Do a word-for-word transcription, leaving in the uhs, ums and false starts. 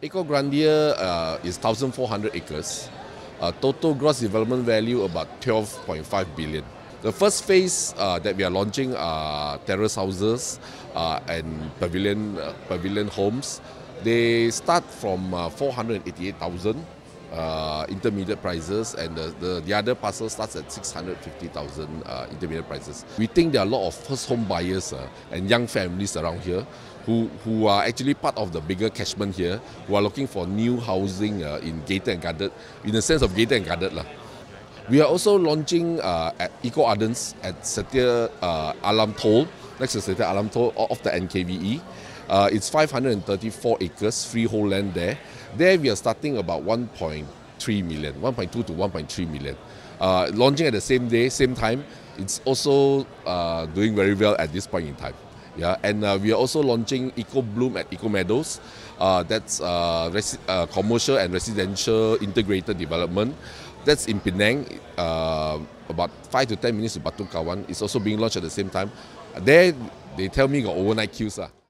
Eco Grandia uh, is one thousand four hundred acres. Uh, total gross development value about twelve point five billion. The first phase uh, that we are launching are terrace houses uh, and pavilion uh, pavilion homes. They start from uh, four hundred eighty-eight thousand uh, intermediate prices, and the, the, the other parcel starts at six hundred fifty thousand uh, intermediate prices. We think there are a lot of first home buyers uh, and young families around here who, who are actually part of the bigger catchment here, who are looking for new housing uh, in gated and guarded, in the sense of gated and guarded. lah. We are also launching uh, at Eco Ardens at Setia uh, Alam Toll, next to Setia Alam Toll off the N K V E. Uh, it's five hundred thirty-four acres, freehold land there. There we are starting about one point three million, one point two to one point three million. Uh, launching at the same day, same time. It's also uh, doing very well at this point in time. Yeah, and uh, we are also launching Eco Bloom at Eco Meadows. Uh, that's uh, uh, commercial and residential integrated development. That's in Penang, uh, about five to ten minutes to Batu Kawan. It's also being launched at the same time. There, they tell me got overnight queues. Uh.